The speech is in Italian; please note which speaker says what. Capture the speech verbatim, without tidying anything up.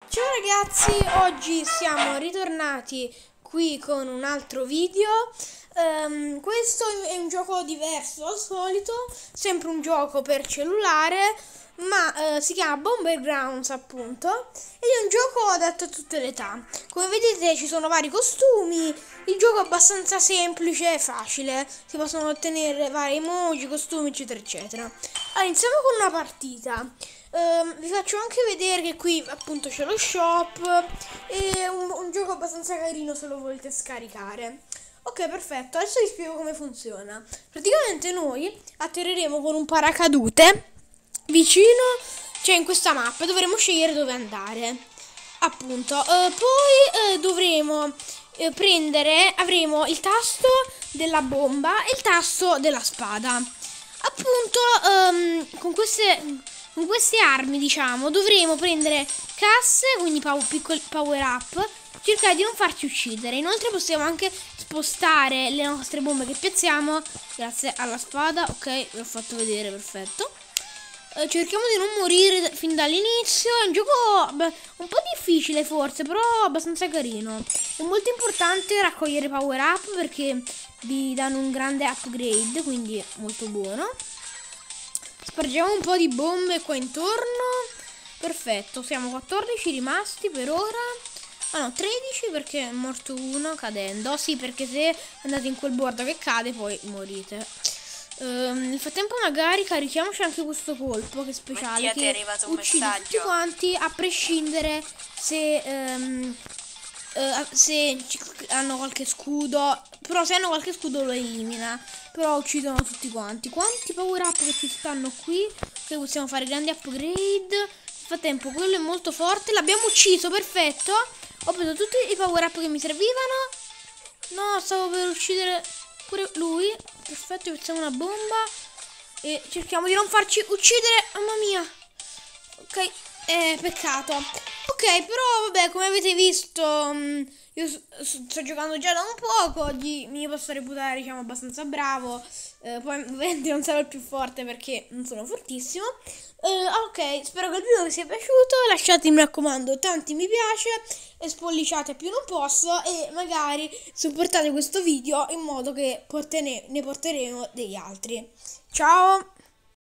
Speaker 1: Ciao ragazzi, oggi siamo ritornati qui con un altro video. Um, questo è un gioco diverso al solito, sempre un gioco per cellulare, ma uh, si chiama Bomber Grounds appunto, ed è un gioco adatto a tutte le età. Come vedete ci sono vari costumi, il gioco è abbastanza semplice e facile, si possono ottenere vari emoji, costumi eccetera eccetera. Allora iniziamo con una partita. Uh, vi faccio anche vedere che qui appunto c'è lo shop, è un, un gioco abbastanza carino se lo volete scaricare. Ok, perfetto, adesso vi spiego come funziona. Praticamente noi atterreremo con un paracadute vicino, cioè in questa mappa dovremo scegliere dove andare appunto. Uh, poi uh, dovremo uh, prendere, avremo il tasto della bomba e il tasto della spada appunto. Um, con queste Con queste armi, diciamo, dovremo prendere casse, quindi pow piccoli power up, cercare di non farci uccidere. Inoltre possiamo anche spostare le nostre bombe che piazziamo grazie alla spada. Ok, vi ho fatto vedere, perfetto. Eh, cerchiamo di non morire fin dall'inizio. È un gioco beh, un po' difficile forse, però abbastanza carino. È molto importante raccogliere power up perché vi danno un grande upgrade, quindi molto buono. Spargiamo un po' di bombe qua intorno. Perfetto, siamo quattordici rimasti per ora. Ah no, tredici perché è morto uno cadendo. Sì, perché se andate in quel bordo che cade poi morite. um, Nel frattempo magari carichiamoci anche questo colpo che è speciale, che uccide tutti quanti a prescindere se um, uh, se hanno qualche scudo. Però se hanno qualche scudo lo elimina. Però uccidono tutti quanti. Quanti power up che ci stanno qui, che possiamo fare grandi upgrade. Nel frattempo quello è molto forte. L'abbiamo ucciso, perfetto. Ho preso tutti i power up che mi servivano. No, stavo per uccidere pure lui. Perfetto, facciamo una bomba e cerchiamo di non farci uccidere. Mamma mia. Ok, eh, peccato. Ok, però vabbè, come avete visto mh, io sto giocando già da un poco. Oggi mi posso reputare, diciamo, abbastanza bravo. eh, Poi ovviamente non sarò il più forte perché non sono fortissimo. eh, Ok, spero che il video vi sia piaciuto. Lasciate, mi raccomando, tanti mi piace e spolliciate più non posso. E magari supportate questo video in modo che portene, ne porteremo degli altri. Ciao!